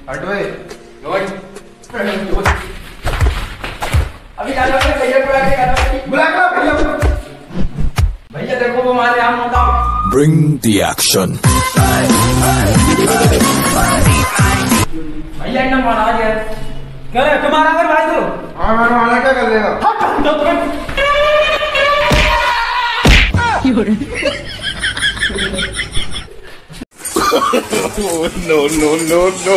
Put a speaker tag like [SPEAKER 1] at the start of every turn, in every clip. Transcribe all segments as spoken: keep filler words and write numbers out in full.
[SPEAKER 1] हट भाई।
[SPEAKER 2] अभी जाओ भैया को आके करो।
[SPEAKER 1] बुला कर भैया को।
[SPEAKER 2] भैया देखो वो हमारे यहाँ मोटा।
[SPEAKER 3] Bring the action.
[SPEAKER 2] भैया एकदम महाराज है। क्या है तुम्हारा अगर भाई तो?
[SPEAKER 1] हाँ मैंने वाला क्या कर लेगा?
[SPEAKER 3] No, no, no, no.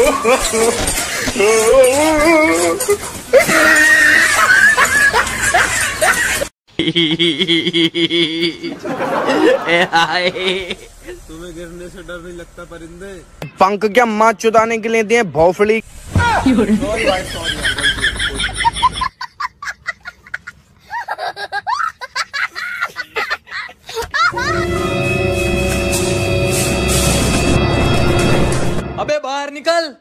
[SPEAKER 4] तुम्हें गिरने से डर नहीं लगता परिंदे?
[SPEAKER 5] पंख क्या माँ चुदाने के लिए दिए भौफड़ी।
[SPEAKER 4] अबे बाहर निकल।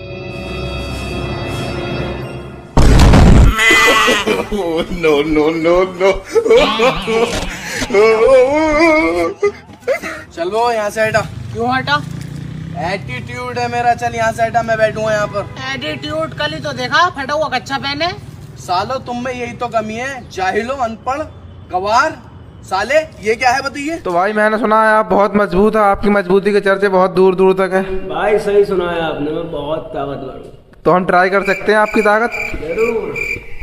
[SPEAKER 3] No, no, no, no.
[SPEAKER 5] चल वो यहाँ से हटा।
[SPEAKER 6] क्यों हटा?
[SPEAKER 5] एटीट्यूड है मेरा, चल यहाँ से हटा, मैं बैठूंगा यहाँ पर।
[SPEAKER 6] एटीट्यूड कल ही तो देखा, फटा हुआ कच्चा पहने।
[SPEAKER 5] सालो तुम में यही तो कमी है, जाहिलो, अनपढ़, गवार साले। ये क्या है बताइए?
[SPEAKER 1] तो भाई मैंने सुना है आप बहुत मजबूत है, आपकी मजबूती के चर्चे बहुत दूर दूर तक है।
[SPEAKER 4] भाई सही सुना है आपने, मैं बहुत ताकतवर हूँ।
[SPEAKER 1] तो हम ट्राई कर सकते हैं आपकी ताकत?
[SPEAKER 4] जरूर।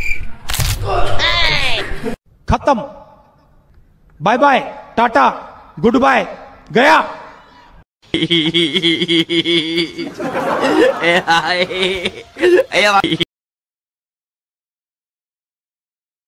[SPEAKER 7] खत्म, bye bye, tata, good bye, गया।